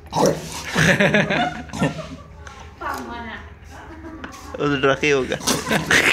ฝั่งมันอ่ะ Udah laki juga.